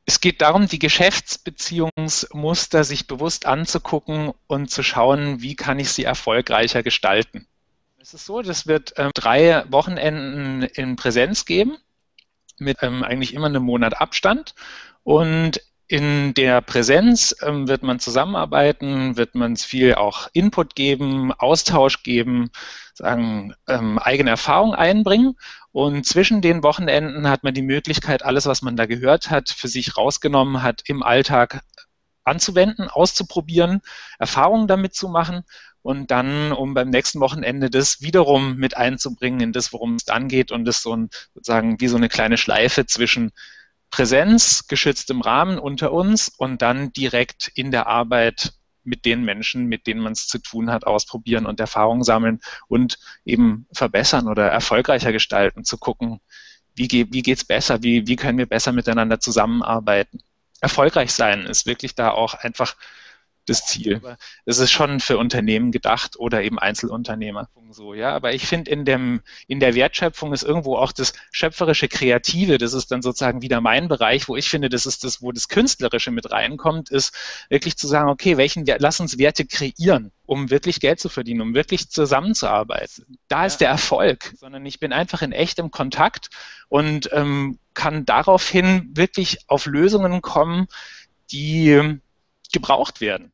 Es geht darum, die Geschäftsbeziehungsmuster sich bewusst anzugucken und zu schauen, wie kann ich sie erfolgreicher gestalten. Es ist so, das wird 3 Wochenenden in Präsenz geben, mit eigentlich immer einem Monat Abstand. Und in der Präsenz wird man zusammenarbeiten, wird man viel auch Input geben, Austausch geben, sagen, eigene Erfahrung einbringen. Und zwischen den Wochenenden hat man die Möglichkeit, alles, was man da gehört hat, für sich rausgenommen hat, im Alltag anzuwenden, auszuprobieren, Erfahrungen damit zu machen und dann, um beim nächsten Wochenende das wiederum mit einzubringen in das, worum es dann geht und das so ein, sozusagen wie so eine kleine Schleife zwischen Präsenz, geschütztem Rahmen unter uns und dann direkt in der Arbeit mit den Menschen, mit denen man es zu tun hat, ausprobieren und Erfahrungen sammeln und eben verbessern oder erfolgreicher gestalten, zu gucken, wie geht es besser, wie können wir besser miteinander zusammenarbeiten. Erfolgreich sein ist wirklich da auch einfach das Ziel. Es ist schon für Unternehmen gedacht oder eben Einzelunternehmer. So, ja, aber ich finde, in der Wertschöpfung ist irgendwo auch das schöpferische Kreative, das ist dann sozusagen wieder mein Bereich, wo ich finde, das ist das, wo das Künstlerische mit reinkommt, ist wirklich zu sagen, okay, lass uns Werte kreieren, um wirklich Geld zu verdienen, um wirklich zusammenzuarbeiten. Da ist der Erfolg, sondern ich bin einfach in echtem Kontakt und kann daraufhin wirklich auf Lösungen kommen, die gebraucht werden.